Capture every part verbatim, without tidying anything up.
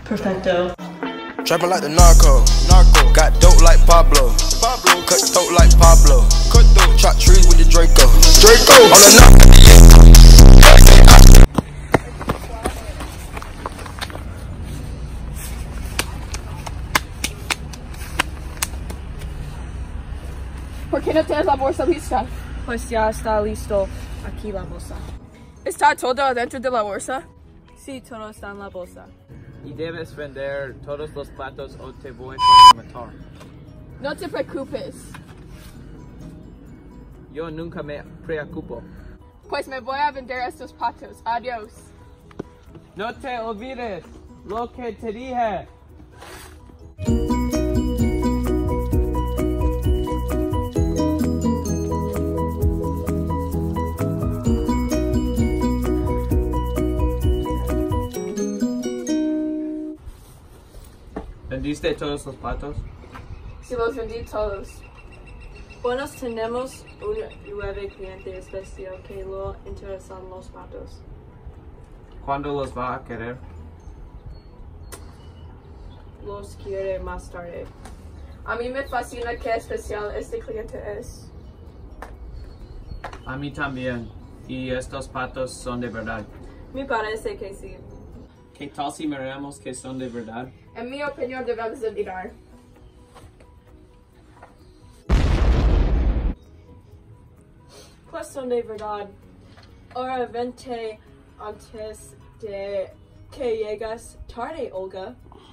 Perfecto. Trapping like the narco, narco. Got dope like Pablo, Pablo. Cut throat like Pablo, cut throat. Chop trees with the Draco, Draco. On the knock. ¿Por qué no tienes la bolsa lista? Pues ya está listo aquí la bolsa. ¿Está todo adentro de la bolsa? Sí, todo está en la bolsa. Y debes vender todos los platos o te voy a matar. No te preocupes. Yo nunca me preocupo. Pues me voy a vender estos platos. Adiós. No te olvides lo que te dije. ¿Vendiste todos los platos? Sí, los vendí todos. Bueno, tenemos un nuevo cliente especial que lo interesan los platos. ¿Cuándo los va a querer? Los quiere más tarde. A mí me fascina qué especial este cliente es. A mí también. Y estos platos son de verdad. Me parece que sí. ¿Qué tal si miramos que son de verdad? En mi opinión debemos de mirar. Pues son de verdad. Ahora vente antes de que llegas tarde, Olga.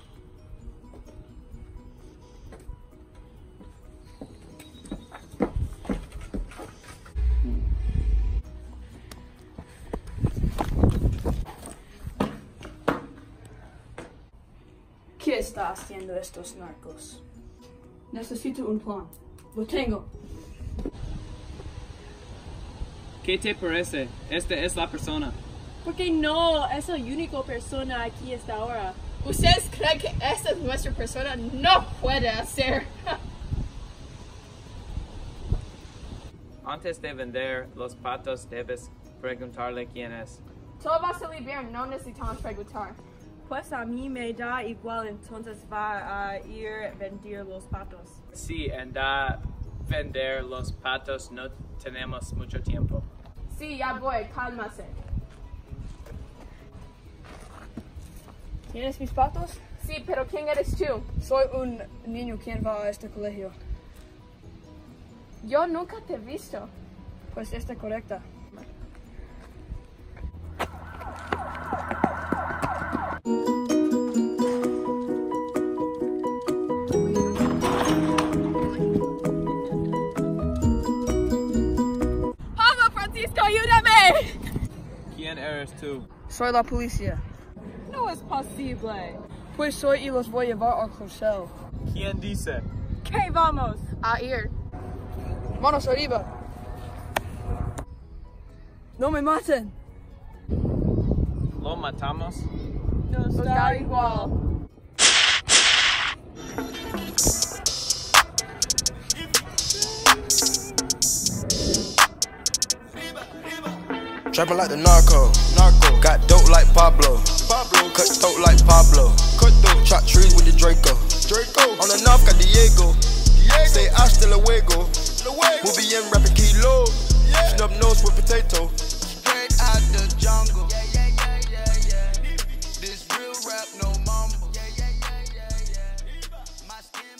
¿Qué está haciendo estos narcos? Necesito un plan. Lo tengo. ¿Qué te parece? Esta es la persona. Porque no, es la única persona aquí hasta ahora. ¿Ustedes creen que esta es nuestra persona? No puede ser. Antes de vender los platos debes preguntarle quién es. Todo va a salir bien, no necesitamos preguntar. Pues a mí me da igual, entonces va a ir a vender los platos. Sí, anda vender los platos, no tenemos mucho tiempo. Sí, ya voy, cálmase. ¿Tienes mis platos? Sí, pero ¿quién eres tú? Soy un niño quien va a este colegio. Yo nunca te he visto. Pues está correcta. ¡Pablo Francisco, ayúdame! ¿Quién eres tú? Soy la policía. No es posible. Pues soy y los voy a llevar al cárcel. ¿Quién dice? ¿Qué vamos? A ir. Manos arriba. No me maten. ¿Lo matamos? Nos Nos da igual. Trapping like the narco, narco. Got dope like Pablo, Pablo. Cut throat like Pablo, cut throat. Chop trees with the Draco, Draco. On the knob got Diego, Diego. Say hasta luego, luego. We'll be in rapping kilo, yeah. Snub nose with potato. Straight out the jungle. Yeah, yeah, yeah, yeah, yeah. This real rap, no mumble. Yeah, yeah, yeah, yeah, yeah. My skin.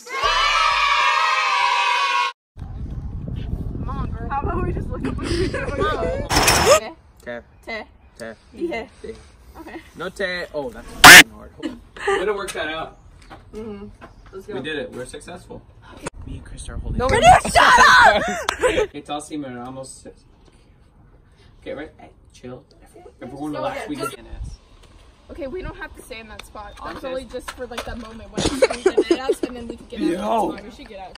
Come on, girl. How about we just look up Come on. Te. Te. Te. Yeah. Te. Okay. No te. Oh, that's f***ing hard. Way to work that out. Mm-hmm. Let's go. We did it. We're successful. Me and Chris are holding. No, hands. we're shut up! ¿Qué tal si miramos? Okay, right? Hey, chill. Everyone So, relax. yeah, We just- can ass. Okay, we don't have to stay in that spot. That's Okay. only just for like that moment when it's and then we can get out. Yo. We should get out.